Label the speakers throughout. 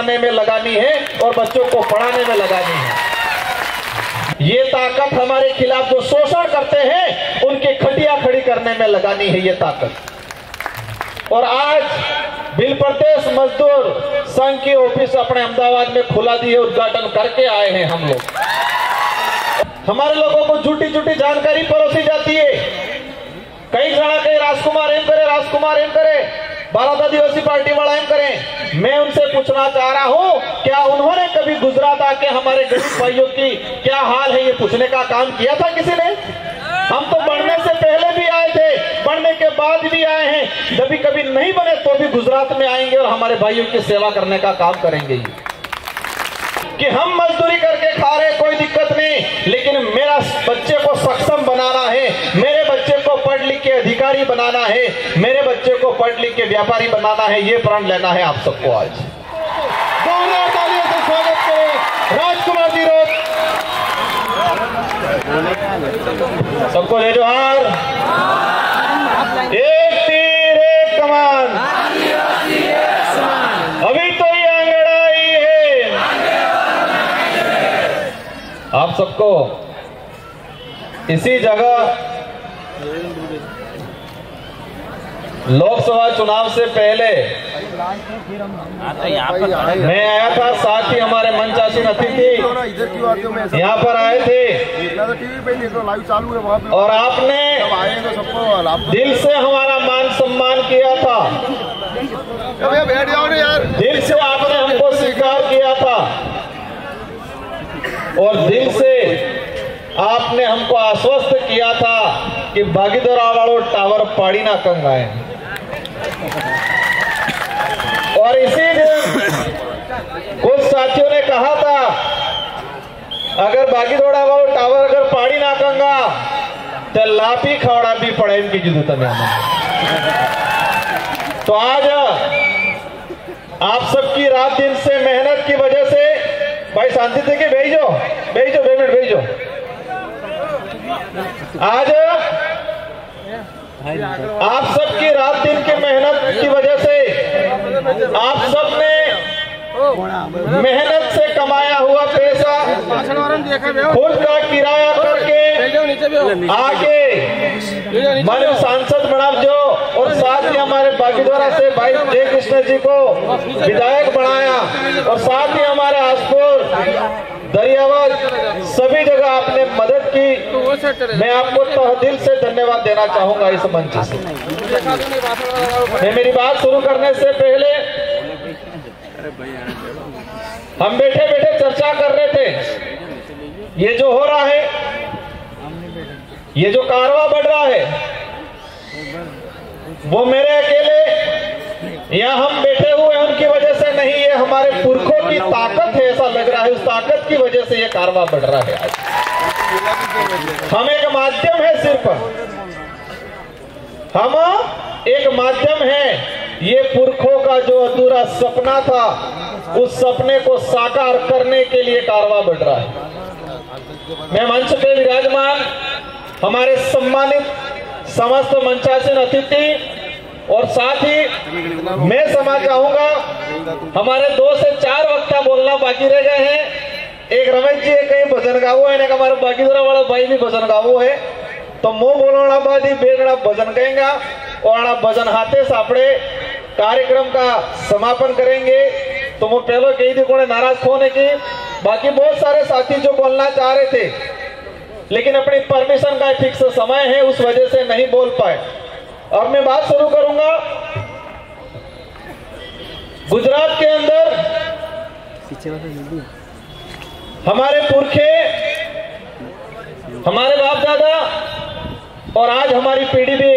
Speaker 1: बनाने में लगानी है और बच्चों को पढ़ाने में लगानी है। ये ताकत हमारे खिलाफ जो शोषण करते हैं उनकी खटिया खड़ी करने में लगानी है ये ताकत। और आज बिल प्रदेश मजदूर संघ की ऑफिस अपने अहमदाबाद में खुला दी है, उद्घाटन करके आए हैं हम लोग। हमारे लोगों को झूठी झूठी जानकारी परोसी जाती है। कई जना कहे राजकुमार एम करे, राजकुमार एम करे, भारत आदिवासी पार्टी वाला एम करें। मैं उनसे पूछना चाह रहा हूं, क्या उन्होंने कभी गुजरात आके हमारे गरीब भाइयों की क्या हाल है ये पूछने का काम किया था किसी ने? हम तो बढ़ने से पहले भी आए थे, बढ़ने के बाद भी आए हैं। जब भी कभी नहीं बने तो भी गुजरात में आएंगे और हमारे भाइयों की सेवा करने का काम करेंगे। कि हम मजदूरी करके खा रहे, कोई दिक्कत नहीं, लेकिन मेरा बच्चे को सक्षम बनाना है, मेरे बच्चे को पढ़ लिख के अधिकारी बनाना है, मेरे बच्चे को पढ़ लिख के व्यापारी बनाना है, ये प्रण लेना है आप सबको। आज जोरदार तालियों से स्वागत करें राजकुमार जी रोड। सबको जय जोहार। एक तीर एक कमान, अभी तो ये अंगड़ाई है। आप सबको इसी जगह लोकसभा चुनाव से पहले मैं आया था, साथ ही हमारे मंचासीन अतिथि यहाँ पर आए थे और आपने दिल से हमारा मान सम्मान किया था, दिल से आपने हमको स्वीकार किया था और दिल से आपने हमको आश्वस्त किया था कि बागीदोरा वालों टावर पाड़ी ना कंगाए। और इसी दिन कुछ साथियों ने कहा था अगर बागीदोरा वालों टावर अगर पाड़ी ना कंगा तो लापी खवड़ा भी पड़े इनकी जुदू तने। तो आज आप सबकी रात दिन से मेहनत की वजह से, भाई शांति से के भेजो भेजो 2 मिनट भेजो। आज आप सबकी रात दिन की मेहनत की वजह से, आप सब ने मेहनत से कमाया हुआ पैसा खुद का किराया करके आके मन सांसद बना जो, और साथ ही हमारे बागीदोरा से भाई जय कृष्ण जी को विधायक बनाया, और साथ ही हमारे आसपुर दरियावाद सभी जगह आपने मदद की। मैं आपको तहदिल से धन्यवाद देना चाहूंगा इस मंच से। मैं मेरी बात शुरू करने से पहले हम बैठे बैठे चर्चा कर रहे थे, ये जो हो रहा है, ये जो कारवां बढ़ रहा है, वो मेरे अकेले या हम बैठे हुए उनकी वजह से नहीं, ये हमारे पुरखों की ताकत है, ऐसा लग रहा है। उस ताकत की वजह से ये कारवां बढ़ रहा है। आज हम एक माध्यम है, सिर्फ हम एक माध्यम है। ये पुरखों का जो अधूरा सपना था, उस सपने को साकार करने के लिए कारवां बढ़ रहा है। मैं मंच पे विराजमान हमारे सम्मानित समस्त मंचासीन अतिथि और साथ ही मैं क्षमा चाहूंगा, हमारे 2 से 4 वक्ता बोलना बाकी रह गए हैं। एक रमेश जी कहीं भजन गावो है, हमारे बागीदोरा वाला भाई भी भजन गावो है, तो मुंह बोलना बाद ही बेगड़ा भजन कहेंगे और भजन हाथे सापड़े कार्यक्रम का समापन करेंगे। तो मैं पहले कही थी कोने नाराज होने की, बाकी बहुत सारे साथी जो बोलना चाह रहे थे लेकिन अपनी परमिशन का फिक्स समय है, उस वजह से नहीं बोल पाए। अब मैं बात शुरू करूंगा। गुजरात के अंदर हमारे पुरखे, हमारे बाप दादा और आज हमारी पीढ़ी भी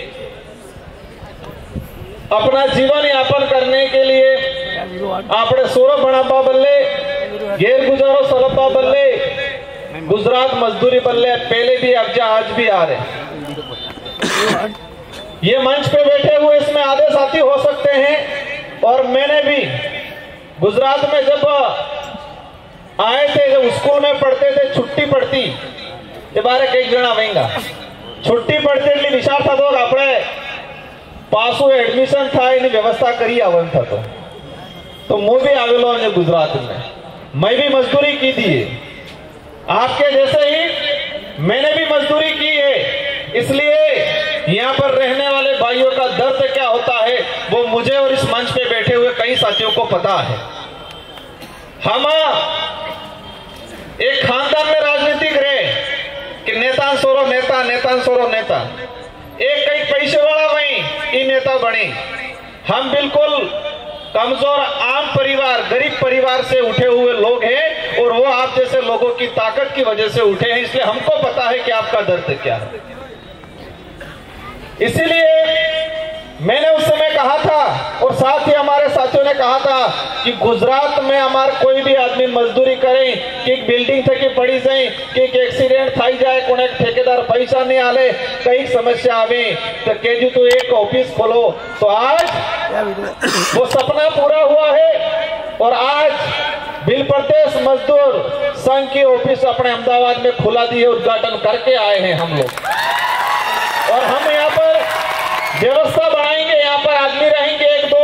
Speaker 1: अपना जीवन यापन करने के लिए आपने सोरो बनापा बल्ले, गैर गुजारो सलपा बल्ले, गुजरात मजदूरी बल्ले पहले भी अब आज भी आ रहे। ये मंच पे बैठे हुए इसमें आधे साथी हो सकते हैं, और मैंने भी गुजरात में जब आए थे, जब स्कूल में पढ़ते थे, छुट्टी पड़ती ये बारे कई जना आवेंगा, छुट्टी पड़ती એટલે વિચાર થતો કે આપણે પાછું એડમિશન થાય એની વ્યવસ્થા કરી આવવાનું થતો। तो मैं भी आवेलो है गुजरात में, मैं भी मजदूरी की थी, आपके जैसे ही मैंने भी मजदूरी की है। इसलिए यहाँ पर रहने वाले भाइयों का दर्द क्या होता है वो मुझे और इस मंच पे बैठे हुए कई साथियों को पता है। हम एक खानदान में राजनीतिक रहे कि नेता सोरो नेता, नेता सोरो नेता, एक कई पैसे वाला वही नेता बने। हम बिल्कुल कमजोर आम परिवार, गरीब परिवार से उठे हुए लोग हैं और वो आप जैसे लोगों की ताकत की वजह से उठे हैं, इसलिए हमको पता है कि आपका दर्द क्या है। इसीलिए मैंने उस समय कहा था और साथ ही हमारे साथियों ने कहा था कि गुजरात में हमारे कोई भी आदमी मजदूरी करे कि बिल्डिंग थकी पड़ी जाए कि एक्सीडेंट थी जाए, को ठेकेदार पैसा नहीं आले, कई समस्या आवे तो केजू तो एक ऑफिस खोलो। तो आज वो सपना पूरा हुआ है और आज बिल प्रदेश मजदूर संघ की ऑफिस अपने अहमदाबाद में खुला दी है, उद्घाटन करके आए हैं हम लोग। और हम यहाँ पर व्यवस्था बनाएंगे, यहाँ पर आदमी रहेंगे एक दो,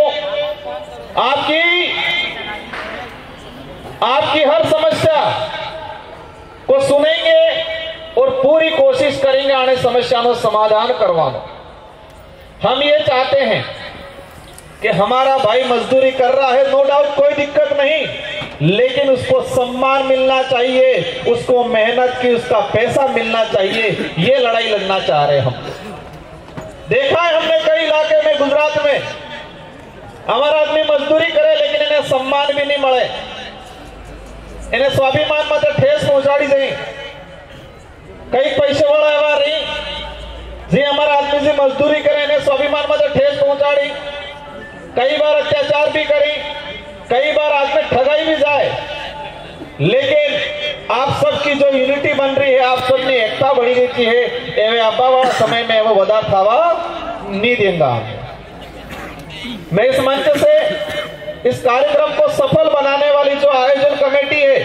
Speaker 1: आपकी हर समस्या को सुनेंगे और पूरी कोशिश करेंगे आने समस्या का समाधान करवाना। हम ये चाहते हैं कि हमारा भाई मजदूरी कर रहा है, नो डाउट, कोई दिक्कत नहीं, लेकिन उसको सम्मान मिलना चाहिए, उसको मेहनत की उसका पैसा मिलना चाहिए। ये लड़ाई लड़ना चाह रहे हम। देखा है हमने कई इलाके में गुजरात में हमारा आदमी मजदूरी करे लेकिन इन्हें सम्मान भी नहीं मिले, इन्हें स्वाभिमान में ठेस पहुंचाड़ी जाए। कई पैसे वाला एवं रही जी हमारा आदमी से मजदूरी करे, इन्हें स्वाभिमान में ठेस पहुंचाड़ी, कई बार अत्याचार भी करी, कई बार आदमी ठगाई भी जाए। लेकिन आप सबकी जो यूनिटी बन रही है, आप सबने एकता बढ़ी रहती है, एवं आबा वाला समय में वो वदा खावा नहीं देंगे। मैं इस मंच से इस कार्यक्रम को सफल बनाने वाली जो आयोजन कमेटी है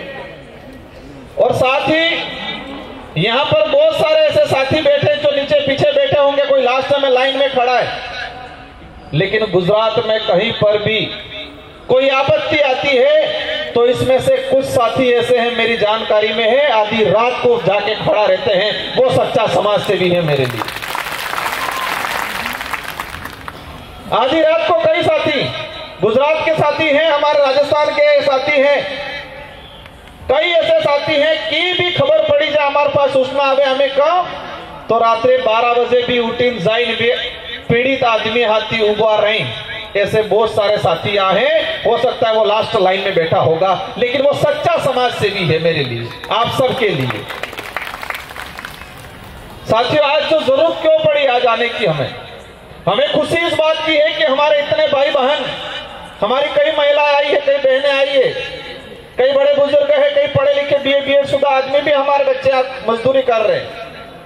Speaker 1: और साथ ही यहाँ पर बहुत सारे ऐसे साथी बैठे जो नीचे पीछे बैठे होंगे, कोई लास्ट में लाइन में खड़ा है, लेकिन गुजरात में कहीं पर भी कोई आपत्ति आती है तो इसमें से कुछ साथी ऐसे हैं, मेरी जानकारी में है, आधी रात को जाके खड़ा रहते हैं, वो सच्चा समाज सेवी है मेरे लिए। आधी रात को कई साथी गुजरात के साथी हैं, हमारे राजस्थान के साथी हैं, कई ऐसे साथी हैं कि भी खबर पड़ी जाए हमारे पास सूचना आवे हमें कहा तो रात्रि 12 बजे भी उठीन जाइन पीड़ित आदमी हाथी उबा रहे। ऐसे बहुत सारे साथी यहाँ हैं, हो सकता है वो लास्ट लाइन में बैठा होगा, लेकिन वो सच्चा समाज सेवी है मेरे लिए, आप सबके लिए। साथियों, आज जो जरूरत क्यों पड़ी आज आने की, हमें खुशी इस बात की है कि हमारे इतने भाई बहन, हमारी कई महिलाएं आई है, कई बहनें आई है, कई बड़े बुजुर्ग है, कई पढ़े लिखे BA शुदा आदमी भी हमारे बच्चे मजदूरी कर रहे हैं।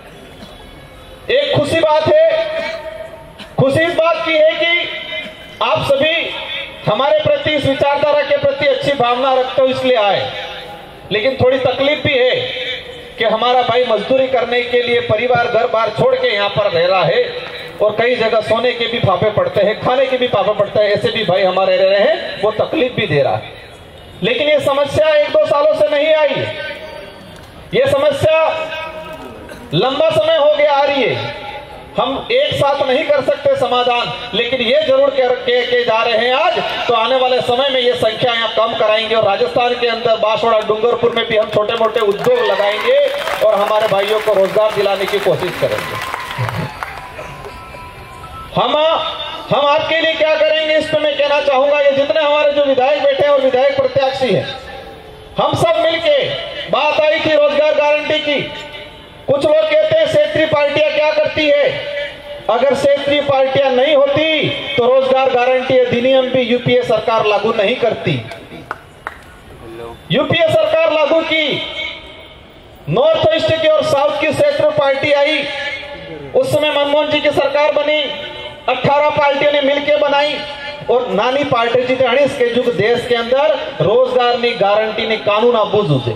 Speaker 1: एक खुशी बात है, खुशी इस बात की है कि आप सभी हमारे प्रति, इस विचारधारा के प्रति अच्छी भावना रखते हो इसलिए आए। लेकिन थोड़ी तकलीफ भी है कि हमारा भाई मजदूरी करने के लिए परिवार घर बार छोड़ के यहाँ पर रह रहा है और कई जगह सोने के भी फाफे पड़ते हैं, खाने के भी फाफे पड़ते हैं, ऐसे भी भाई हमारे रह रहे हैं, वो तकलीफ भी दे रहा है। लेकिन ये समस्या 1-2 सालों से नहीं आई, ये समस्या लंबा समय हो गया आ रही है। हम एक साथ नहीं कर सकते समाधान, लेकिन ये जरूर के जा रहे हैं आज, तो आने वाले समय में ये संख्या यहाँ कम कराएंगे और राजस्थान के अंदर बांसवाड़ा डूंगरपुर में भी हम छोटे मोटे उद्योग लगाएंगे और हमारे भाइयों को रोजगार दिलाने की कोशिश करेंगे। हम आपके लिए क्या करेंगे इस पे मैं कहना चाहूंगा, ये जितने हमारे जो विधायक बैठे हैं और विधायक प्रत्याशी हैं, हम सब मिलके, बात आई थी रोजगार गारंटी की, कुछ लोग कहते हैं क्षेत्रीय पार्टियां क्या करती है, अगर क्षेत्रीय पार्टियां नहीं होती तो रोजगार गारंटी अधिनियम भी यूपीए सरकार लागू नहीं करती। यूपीए सरकार लागू की, नॉर्थ ईस्ट की और साउथ की क्षेत्रीय पार्टी आई, उस समय मनमोहन जी की सरकार बनी, 18 पार्टियों ने मिलकर बनाई और नानी पार्टी जी के जुग देश के अंदर रोजगार नी गारंटी नी कानून आबू छे।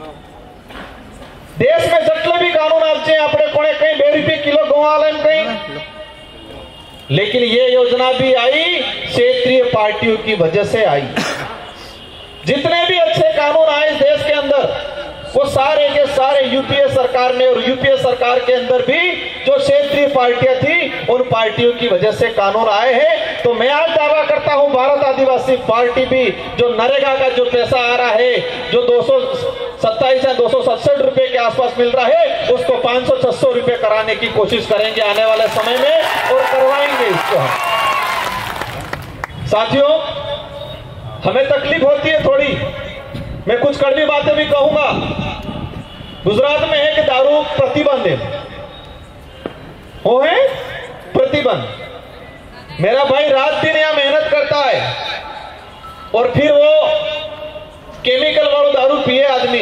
Speaker 1: देश में जटले भी कानून आपचे, अपने कोने कहीं 2 रुपये किलो घઉં आले, कहीं लेकिन ये योजना भी आई क्षेत्रीय पार्टियों की वजह से आई। जितने भी अच्छे कानून आए इस देश के अंदर वो सारे के सारे यूपीए सरकार ने, और यूपीए सरकार के अंदर भी जो क्षेत्रीय पार्टियां थी उन पार्टियों की वजह से कानून आए हैं। तो मैं आज दावा करता हूं भारत आदिवासी पार्टी भी जो नरेगा का जो पैसा आ रहा है, जो 227 या 267 रुपए के आसपास मिल रहा है, उसको 500-600 रुपए कराने की कोशिश करेंगे आने वाले समय में, और करवाएंगे इसको हम। साथियों, हमें तकलीफ होती है थोड़ी, मैं कुछ कड़वी बातें भी कहूंगा। गुजरात में है कि दारू प्रतिबंध है, वो है प्रतिबंध। मेरा भाई रात दिन यहां मेहनत करता है और फिर वो केमिकल वाला दारू पिए आदमी,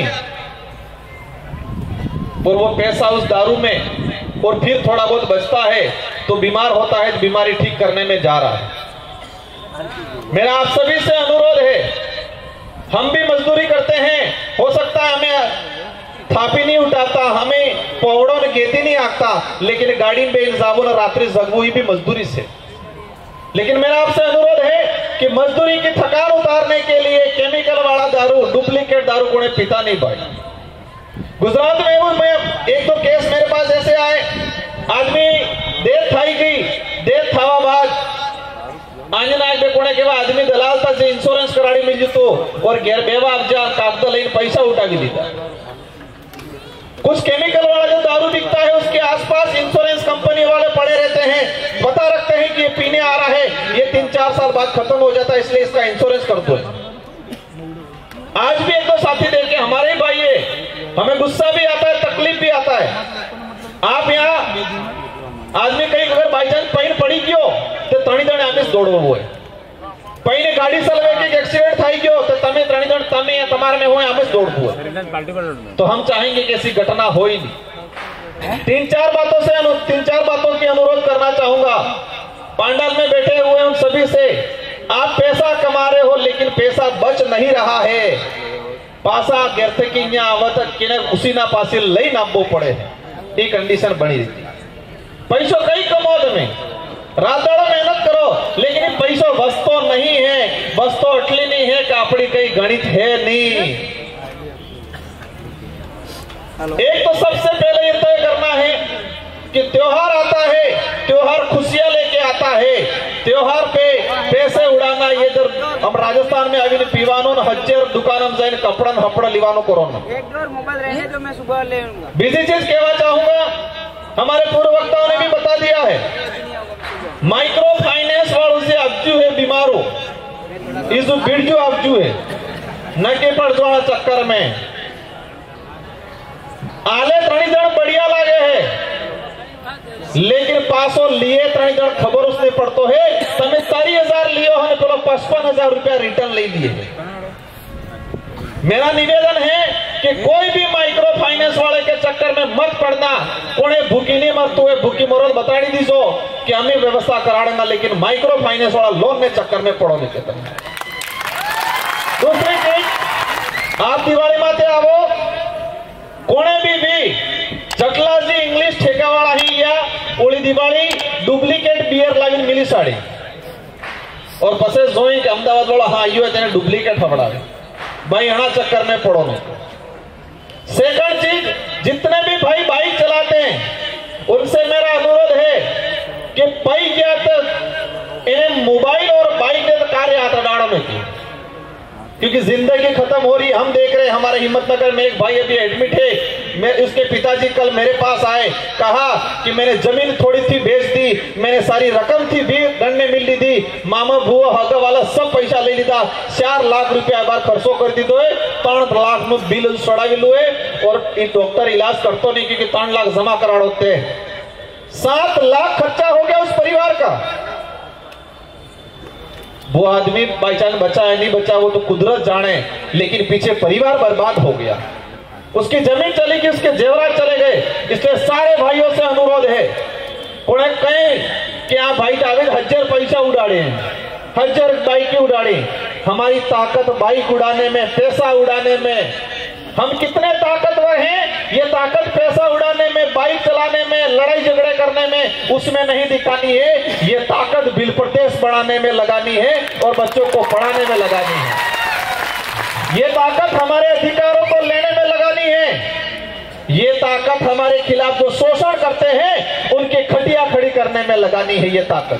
Speaker 1: और वो पैसा उस दारू में, और फिर थोड़ा बहुत बचता है तो बीमार होता है, तो बीमारी ठीक करने में जा रहा है। मेरा आप सभी से अनुरोध है, हम भी मजदूरी करते हैं, हो सकता है हमें थापी नहीं उठाता, हमें पौड़ों ने गेती नहीं आगता, लेकिन गाड़ी में इल्जामों ने रात्रि जगबू ही भी मजदूरी से। लेकिन मेरा आपसे अनुरोध है कि मजदूरी की थकान उतारने के लिए केमिकल वाला दारू, डुप्लीकेट दारू को पीता नहीं भाई। गुजरात में एक दो केस मेरे पास ऐसे आए, आदमी देर थाई गई, देर थावा बाद आंजनायक में कोने के बाद आदमी दलाल था से इंश्योरेंस कराड़ी मिल जतो और गैर बेवा अफजा कागज लेकर पैसा उठा के दीदा। कुछ केमिकल वाला जो दारू बिकता है उसके आसपास इंश्योरेंस कंपनी वाले पड़े रहते हैं, बता रखते हैं कि ये पीने आ रहा है, ये 3-4 साल बाद खत्म हो जाता है, इसलिए इसका इंश्योरेंस कर दो। आज भी एक दो साथी देखे, हमारे ही भाई है, हमें गुस्सा भी आता है, तकलीफ भी आता है। आप यहाँ आदमी कहीं अगर बाई चांस पैन पड़ी गयो तो ત્રણ જણ આમે જ દોડવો હોય, પૈને ગાડી ચલાવે કે એક્સિડન્ટ થઈ ગયો તો તમે ત્રણ જણ તમે તમારે में હોય આમે જ દોડવું હોય। तो हम चाहेंगे कि ऐसी घटना हो ही नहीं। 3-4 बातों की अनुरोध करना चाहूंगा। पांडाल में बैठे हुए उन सभी से, आप पैसा कमा रहे हो लेकिन पैसा बच नहीं रहा है। पासा गिरते की आवत कि उसी ना पासी लई नापो पड़े, ये कंडीशन बनी रहती। पैसों कई कमो में रात दाड़ो मेहनत करो, लेकिन पैसों वस्तो नहीं है, वस्तो अटली नहीं है कि अपनी कई गणित है नहीं। एक तो सबसे पहले ये तय करना है कि त्योहार आता है, त्योहार खुशियां लेके आता है, त्योहार पे पैसे उड़ाना, ये जब हम राजस्थान में अभी पीवानो हज्जर दुकान जाइन कपड़ा हपड़ा लिवानो कोरोना मोबाइल रहे तो मैं सुबह ले आऊंगा। बीजी चीज कहना चाहूंगा, हमारे पूर्व वक्ताओं ने भी बता दिया है, माइक्रो फाइनेंस वालों से अब्जू है बीमारो, इस बिरजू अब्जू है न के पड़ जाना चक्कर में आले 3 जण बढ़िया लागे है, लेकिन पासों लिए 3 जण खबर उसने पड़तो है तमे 40,000 लियो है, पेलो 55,000 रुपया रिटर्न ले लिए। मेरा निवेदन है कि कोई भी माइक्रो फाइनेंस वाले के चक्कर में मत पड़ना। कोने भूखी नहीं मरते हुए भूखी मरो बताड़ी दीजो कि हमें व्यवस्था कराड़ेगा, लेकिन माइक्रो फाइनेंस वाला लोन के चक्कर में पड़ो नहीं कहते। दूसरी चीज, आप दिवाली माते आवो, कोने भी चकला जी इंग्लिश ठेका वाला ही या ओली दिवाली डुप्लीकेट बियर लाइन मिली साड़ी, और पसे जोई के अहमदाबाद वाला हाँ यू है डुप्लीकेट फपड़ा भाई, हना चक्कर में पड़ो नहीं। सेकंड चीज, जितने भी भाई बाइक चलाते हैं उनसे मेरा अनुरोध है कि पाई गया तो इन्हें मोबाइल और बाइक के कार्य आता डाड़ों में की, क्योंकि जिंदगी खत्म हो रही है। हम देख रहे हैं हमारे हिम्मतनगर में एक भाई अभी एडमिट है, मैं उसके पिताजी कल मेरे पास आए, कहा कि मैंने जमीन थोड़ी थी बेच दी, मैंने सारी रकम थी भी दंड मिल ली थी, मामा बुआ हगा वाला सब पैसा ले लीधा, 4 लाख रुपया बार खर्चो कर दी दो, 3 लाख नु बिल चढ़ावी लो है, और डॉक्टर इलाज करतो नहीं क्योंकि 3 लाख जमा करा होते, 7 लाख खर्चा हो गया उस परिवार का। वो आदमी बाई चांस बचा है नहीं बचा वो तो कुदरत जाने, लेकिन पीछे परिवार बर्बाद हो गया, उसकी जमीन चली गई, उसके जेवरात चले गए। इसलिए सारे भाइयों से अनुरोध है, उन्हें कहें कि आप भाई जावेद हज्जर पैसा उड़ाड़े हैं, हज्जर बाइक उड़ाड़े, हमारी ताकत बाइक उड़ाने में, पैसा उड़ाने में। हम कितने ताकतवर हैं, ये ताकत पैसा उड़ाने में, बाइक चलाने में, लड़ाई झगड़े करने में उसमें नहीं दिखानी है, ये ताकत बिल प्रदेश बढ़ाने में लगानी है और बच्चों को पढ़ाने में लगानी है। ये ताकत हमारे अधिकारों को लेने में लगानी है। ये ताकत हमारे खिलाफ जो शोषण करते हैं उनकी खटिया खड़ी करने में लगानी है। ये ताकत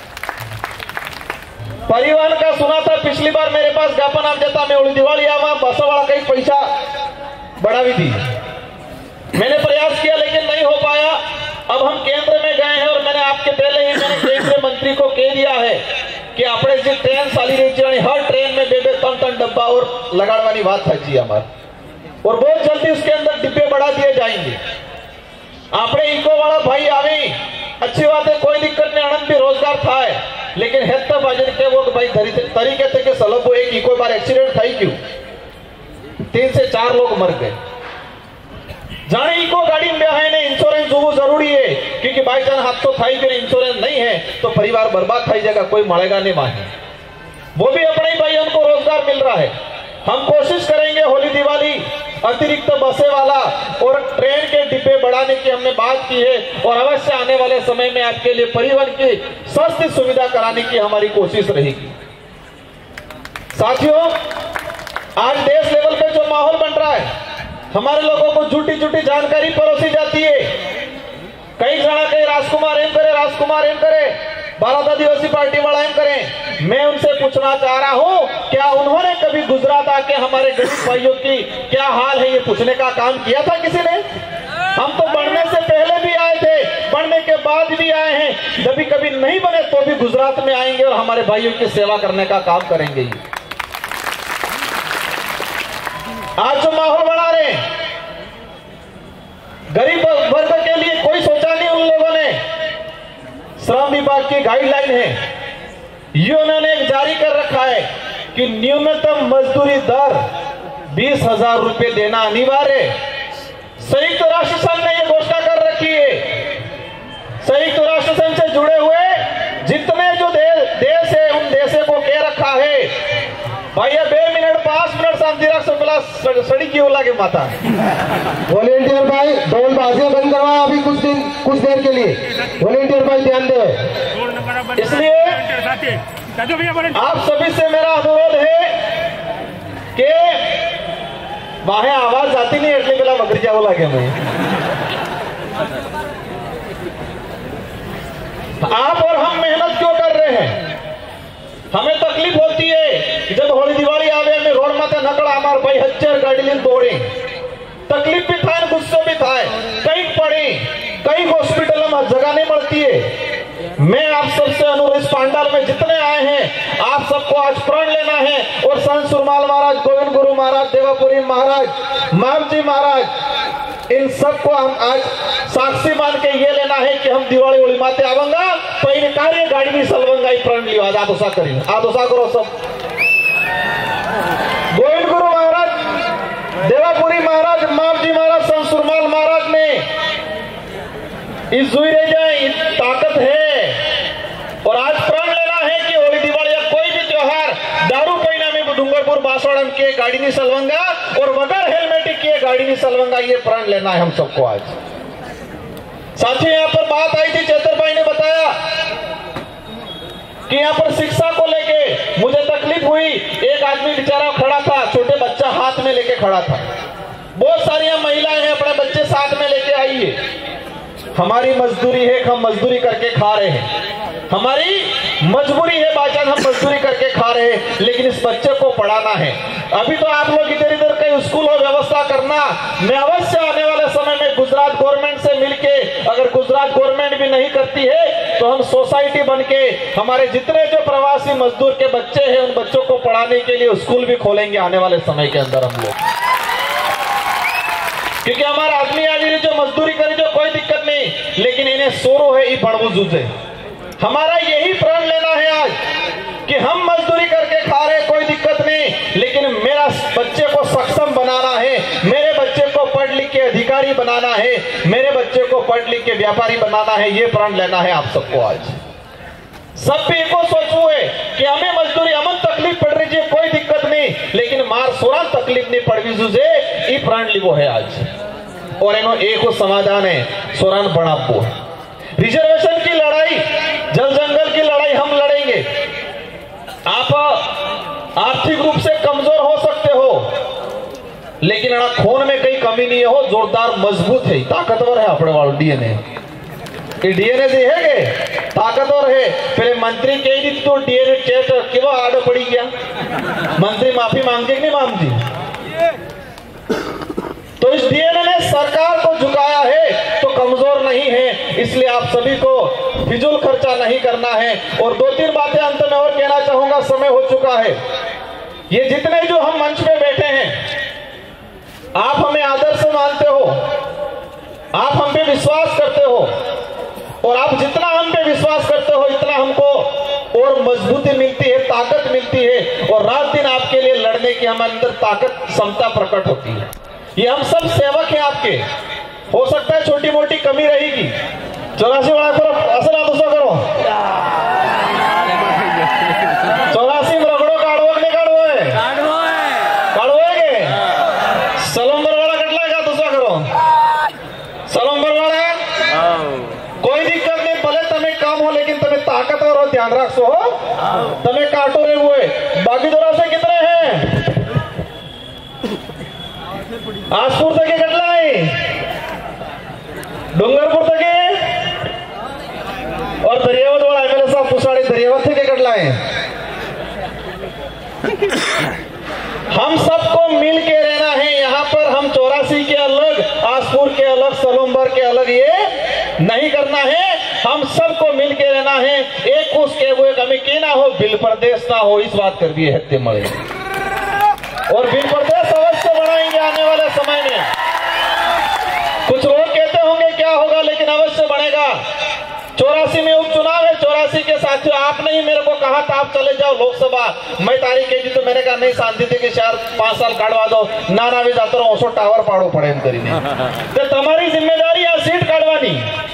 Speaker 1: परिवहन का सुना था पिछली बार मेरे पास ज्ञापन आप देता मैं उड़ी दिवाली आवा बस वाला कई पैसा बढ़ा भी दी। मैंने प्रयास किया लेकिन नहीं हो पाया। अब हम केंद्र में गए हैं और मैंने आपके पहले ही मैंने केंद्रीय मंत्री को कह दिया है कि अपने जी ट्रेन साली रही हर ट्रेन में 2-3 डब्बा और लगाड़वानी बात है जी हमारे, और बहुत जल्दी उसके अंदर डिब्बे बढ़ा दिए जाएंगे। आपने इको वाला भाई आवे अच्छी बात है, कोई दिक्कत नहीं, आनंद भी रोजगार था है, लेकिन हेत्ता बाजन के वो भाई तरीके थे कि सलब एक इको बार एक्सीडेंट था क्यों 3 से 4 लोग मर गए। जाने इको गाड़ी में है ने इंश्योरेंस होना जरूरी है, क्योंकि बाई चांस हादसों थाई फिर इंश्योरेंस नहीं है तो परिवार बर्बाद थाई जाएगा, कोई मरेगा नहीं माने। वो भी अपने ही भाई हमको रोजगार मिल रहा है। हम कोशिश करेंगे होली दिवाली अतिरिक्त बसे वाला और ट्रेन के डिब्बे बढ़ाने की हमने बात की है, और अवश्य आने वाले समय में आपके लिए परिवहन की सस्ती सुविधा कराने की हमारी कोशिश रहेगी। साथियों, आज देश लेवल पे जो माहौल बन रहा है, हमारे लोगों को झूठी झूठी जानकारी परोसी जाती है। कई जना कहे राजकुमार एम करे, राजकुमार एम करे, भारत आदिवासी पार्टी वाला एम करें। मैं उनसे पूछना चाह रहा हूं, क्या उन्होंने कभी गुजरात आके हमारे गरीब भाइयों की क्या हाल है ये पूछने का काम किया था किसी ने? हम तो बढ़ने से पहले भी आए थे, बढ़ने के बाद भी आए हैं, जब भी कभी नहीं बने तो भी गुजरात में आएंगे और हमारे भाइयों की सेवा करने का काम करेंगे। आज जो माहौल बना रहे हैं गरीब वर्ग के लिए कोई सोचा नहीं उन लोगों ने। श्रम विभाग की गाइडलाइन है, ये उन्होंने एक जारी कर रखा है कि न्यूनतम मजदूरी दर 20,000 रुपए देना अनिवार्य। संयुक्त राष्ट्र संघ ने यह घोषणा कर रखी है। संयुक्त राष्ट्र संघ से जुड़े हुए जितने जो देश है उन देशों को कह रखा है भैया 2 मिनट 5 मिनट शांति रख सकला सड़ी क्यों लगे माता।
Speaker 2: वॉलेंटियर भाई ढोल बाजियां बंद करवाओ अभी कुछ देर के लिए। वॉलेंटियर भाई ध्यान दे।
Speaker 1: इसलिए आप सभी से मेरा अनुरोध है कि वहां आवाज आती नहीं એટલે પેલા વગરી જાવ લાગે मैं। आप और हम मेहनत क्यों कर रहे हैं? हमें तकलीफ होती है जब होली दिवाली आवे में रोड माथे नकड़ा हमार भाई 1000 गाड़ी लेन दौड़े, तकलीफ भी था गुस्सो भी था, कहीं पड़ी कहीं हॉस्पिटल में जगह नहीं मिलती है। मैं आप सबसे अनुरोध, इस पांडाल में जितने आए हैं आप सबको आज प्रण लेना है और संत सुरमाल महाराज, गोविंद गुरु महाराज, देवापुरी महाराज, मामजी महाराज, इन सबको हम आज साक्षी मान के ये लेना है कि हम दिवाली होली माते आवेंगा तो इन कार्य गाड़ी भी सलवंगा प्रण लियो। आज आदोसा करें, आदोसा करो सब। गोविंद गुरु महाराज, देवापुरी महाराज, मामजी महाराज, संत सुरमाल महाराज ने इस जुई रह जाए ताकत है, और आज प्रण लेना है कि होली दिवाली या कोई भी त्योहार दारू पीना में डूंगरपुर बासवाड़ा के गाड़ी नहीं सलवंगा और बगैर हेलमेट के गाड़ी नहीं सलवंगा, ये प्रण लेना है हम सबको आज। साथियों, यहाँ पर बात आई थी, चेतर भाई ने बताया कि यहाँ पर शिक्षा को लेके मुझे तकलीफ हुई। एक आदमी बेचारा खड़ा था, छोटे बच्चा हाथ में लेके खड़ा था। बहुत सारी महिलाएं हैं अपने बच्चे साथ में लेके आई है। हमारी मजदूरी है, हम मजदूरी करके खा रहे हैं, हमारी मजबूरी है बाचान हम मजदूरी करके खा रहे हैं, लेकिन इस बच्चे को पढ़ाना है। अभी तो आप लोग इधर इधर कहीं स्कूल और व्यवस्था करना, मैं अवश्य आने वाले समय में गुजरात गवर्नमेंट से मिलके, अगर गुजरात गवर्नमेंट भी नहीं करती है तो हम सोसाइटी बन के हमारे जितने जो प्रवासी मजदूर के बच्चे हैं उन बच्चों को पढ़ाने के लिए स्कूल भी खोलेंगे आने वाले समय के अंदर हम लोग। क्योंकि हमारा आदमी आदमी जो मजदूरी करे जो कोई दिक्कत नहीं, लेकिन इन्हें सोरो है ये बड़बू जूझे। हमारा यही प्रण लेना है आज कि हम मजदूरी करके खा रहे कोई दिक्कत नहीं, लेकिन मेरा बच्चे को सक्षम बनाना है, मेरे बच्चे को पढ़ लिख के अधिकारी बनाना है, मेरे बच्चे को पढ़ लिख के व्यापारी बनाना है, ये प्रण लेना है आप सबको आज। सब भी को सोचू है कि हमें मजदूरी अमन तकलीफ पड़ रही है कोई दिक्कत नहीं, लेकिन मार सोरा तकलीफ नहीं पड़वी जुझे ये प्रण लिवो है आज। और एनो एक समाधान है सोरान बनावो। रिजर्वेशन की लड़ाई, जल जंगल की लड़ाई हम लड़ेंगे। आप आर्थिक रूप से कमजोर हो सकते हो, लेकिन खून में कई कमी नहीं हो, जोरदार मजबूत है, ताकतवर है अपने वालों डीएनए। डीएनए जे है ताकतवर है। पहले मंत्री कह दी तो डीएनए चेक कि वो आड़ पड़ी गया, मंत्री माफी मांगती कि नहीं मांगती? तो इस डीएनए ने सरकार को झुकाया है, तो कमजोर नहीं है। इसलिए आप सभी को फिजूल खर्चा नहीं करना है। और 2-3 बातें अंत में और कहना चाहूंगा, समय हो चुका है। ये जितने जो हम मंच पे बैठे हैं, आप हमें आदर्श मानते हो, आप हम पे विश्वास करते हो, और आप जितना हम पे विश्वास करते हो इतना हमको और मजबूती मिलती है, ताकत मिलती है, और रात दिन आपके लिए लड़ने की हमारे अंदर ताकत क्षमता प्रकट होती है। ये हम सब सेवक हैं आपके। हो सकता है छोटी मोटी कमी रहेगी, 84 वाला करो, असल दूसरा करो, 84 में रगड़ो, काढ़ो नहीं काढ़ो है, काढ़ो है सलोंबर वाला कटला का दूसरा करो, सलोंबर वाला कोई दिक्कत नहीं, भले तमें काम हो लेकिन तमें ताकतवर हो, ध्यान रखो हो, तमें काटो रहे हुए। बाकी दोनों से कितने हैं? आसपुर तक कटला है, डूंगरपुर तक और दरियावत वाला एमएलए साहब पुसाड़ी दरियावत थे कटला है। हम सबको मिल के रहना है यहाँ पर। हम 84 के अलग, आसपुर के अलग, सलोंबर के अलग ये नहीं करना है। हम सबको मिल के रहना है। एक उसके वो कमी की ना हो, बिल प्रदेश ना हो, इस बात कर दिए हत्ते मरे। और बिल प्रदेश अवश्य बढ़ाएंगे आने वाले समय में। कुछ लोग कहते होंगे क्या होगा, लेकिन अवश्य बढ़ेगा। 84 में उपचुनाव है, 84 के साथियों आपने ही मेरे को कहा था आप चले जाओ लोकसभा, मैं तारीख कही थी तो मैंने कहा नहीं, शांति थी कि शायद 5 साल काटवा दो, ना भी जाता रहो, ओसो टावर पाड़ो पड़े एम करीने। तो तुम्हारी जिम्मेदारी है सीट काटवानी।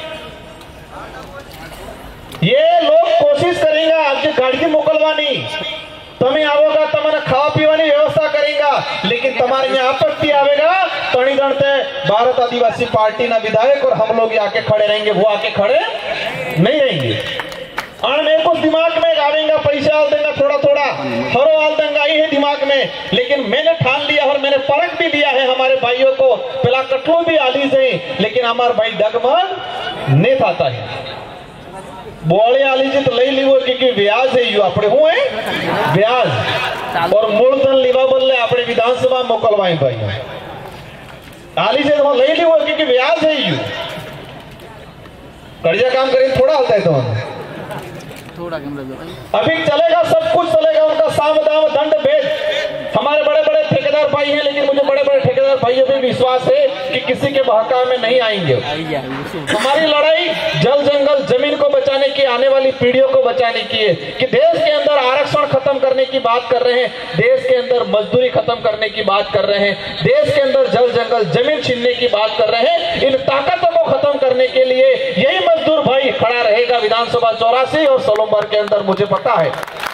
Speaker 1: ये लोग कोशिश करेंगे आपकी गाड़ी मोकलवानी, તમે આવોગા તમને ખાવા પીવાની વ્યવસ્થા કરેगा, लेकिन तुम्हारे यहाँ आपत्ति आवेगा तणी गणते भारत आदिवासी पार्टी ना विधायक और हम लोग आके खड़े रहेंगे, वो आके खड़े नहीं रहेंगे। और मेरे को दिमाग में आवेगा पैसा आल देंगे, थोड़ा थोड़ा हरो आल देंगे, ये है दिमाग में। लेकिन मैंने ठान लिया और मैंने परख भी लिया है हमारे भाइयों को, पहला कटलो भी आली से, लेकिन हमारे भाई डगमग नहीं था है बोले आली जी तो लई लीवो क्योंकि ब्याज है यू अपने हुए ब्याज और मूलधन लीवा बोले अपने विधानसभा मोकलवाई भाई आली से तो लई लीवो क्योंकि ब्याज है यू कर्जा काम करें थोड़ा होता है तो अभी चलेगा, सब कुछ चलेगा, उनका साम दाम दंड भेद। हमारे बड़े बड़े ठेकेदार भाई हैं, लेकिन मुझे बड़े बड़े ठेकेदार भाइयों पे विश्वास है कि किसी के बहकावे में नहीं आएंगे। हमारी लड़ाई जल जंगल जमीन को बचाने की, आने वाली पीढ़ियों को बचाने की है। कि देश के अंदर आरक्षण खत्म करने की बात कर रहे हैं, देश के अंदर मजदूरी खत्म करने की बात कर रहे हैं, देश के अंदर जल जंगल जमीन छीनने की बात कर रहे हैं। इन ताकतों को खत्म करने के लिए यही मजदूर भाई खड़ा रहेगा विधानसभा 84 और सलोंबर के अंदर। मुझे पता है,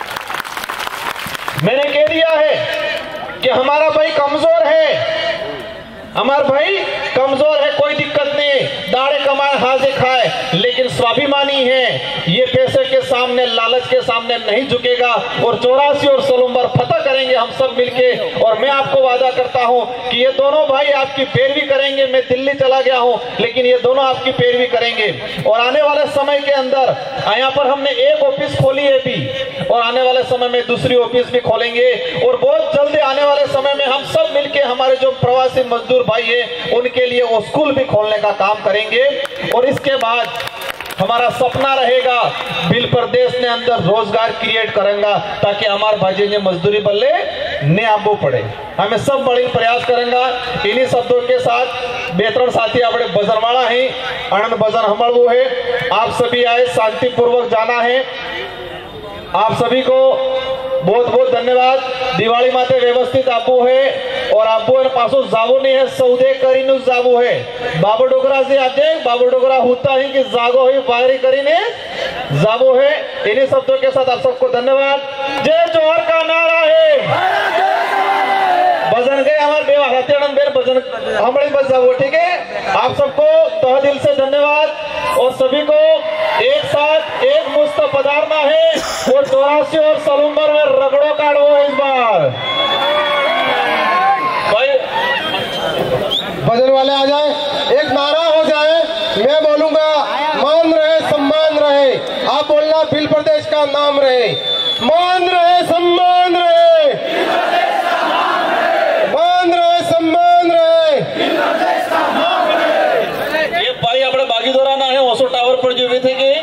Speaker 1: मैंने कह दिया है कि हमारा भाई कमजोर है, हमारा भाई कमजोर है, कोई दिक्कत नहीं, दाढ़े कमाए हाजे खाए, लेकिन स्वाभिमानी है। ये पैसे के सामने, लालच के सामने नहीं झुकेगा। और 84 और सलोंबर फतह करेंगे हम सब मिलके। और मैं आपको वादा करता हूं कि ये दोनों भाई आपकी पैरवी करेंगे। मैं दिल्ली चला गया हूं, लेकिन ये दोनों आपकी पैरवी करेंगे। और आने वाले समय के अंदर यहाँ पर हमने एक ऑफिस खोली है भी, और आने वाले समय में दूसरी ऑफिस भी खोलेंगे। और बहुत जल्दी आने वाले समय में हम सब मिलके हमारे जो प्रवासी मजदूर भाई है उनके लिए वो स्कूल भी खोलने का काम करेंगे। और इसके बाद हमारा सपना रहेगा बिल प्रदेश ने अंदर रोजगार क्रिएट करेंगे, ताकि हमारे भाई ने मजदूरी बल्ले ने आबू पड़े। हमें सब बड़ी प्रयास करेंगे। इन्हीं शब्दों के साथ बेहतर साथी अपने बजरवाड़ा है, आनंद बजन हमल वो है। आप सभी आए, शांतिपूर्वक जाना है। आप सभी को बहुत बहुत धन्यवाद। दिवाळी माते व्यवस्थित आपू है, और आपू पासो जावो नहीं है, सौदे करीने जावो है। बाबा डोगरा से आते, बाबा डोगरा होता है कि जागो है बाहरी करीने जावो है। इन्हीं शब्दों के साथ आप सबको धन्यवाद। जय जोहर का नारा है। भजन गए हमारे बेन भजन हमारे बस जाओ, ठीक है। आप सबको तहे दिल से धन्यवाद। और सभी को एक साथ एक मुश्त पधारना है। वो 84 और सलूंबर में रगड़ो काढ़ो इस बार भाई।
Speaker 2: भजन वाले आ जाए, एक नारा हो जाए, मैं बोलूंगा मान रहे सम्मान रहे, आप बोलना बिल प्रदेश का नाम रहे। मान रहे सम्मान रहे, मान रहे सम्मान रहे।
Speaker 1: ये भाई अपने बागी दौरान आए ओसो टावर पर जो थे कि